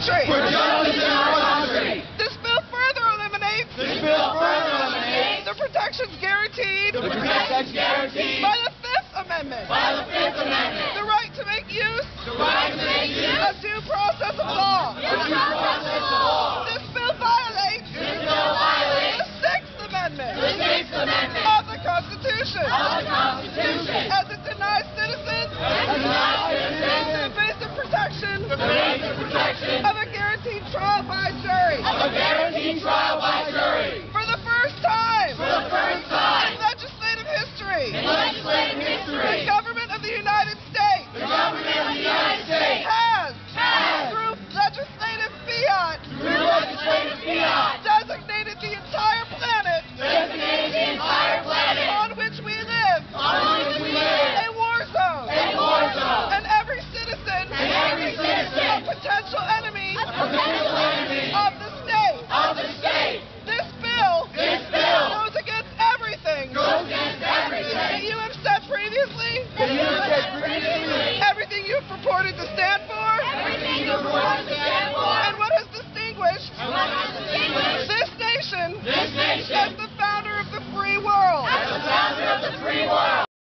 country. For justice in our country. This bill further eliminates the protections guaranteed by the Fifth Amendment. The right to make use of due process of law. This bill violates the Sixth Amendment of the Constitution. As it denies citizens the basic protection of a guaranteed trial by jury.